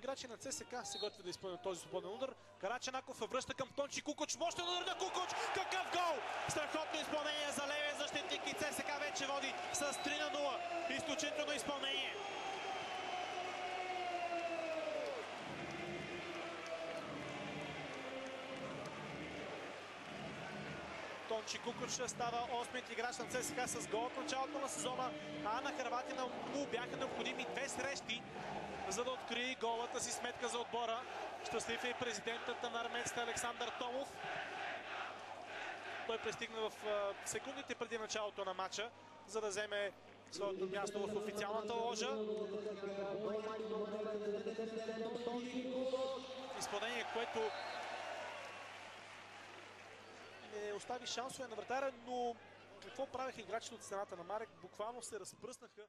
играчи на ЦСКА се готвят да изпълнят този свободен удар. Карачанаков връща към Тончи Кукуч. Мощен удар на Кукуч. Какъв гол! Страхотно изпълнение за левия защитник и ЦСКА вече води с 3-0. Изключително изпълнение. Тончи Кукуч става 8-ият играч на ЦСКА с гол от началото на сезона, а на Хърватина му бяха необходими 2 срещи, за да открие голата си сметка за отбора. Щастлив е и президентът на армейците Александър Томов. Той пристигна в секундите преди началото на матча, за да вземе своето място в официалната ложа. Изпълнение, което не остави шансове на вратаря, но какво правиха играчите от страната на Марек? Буквално се разпръснаха.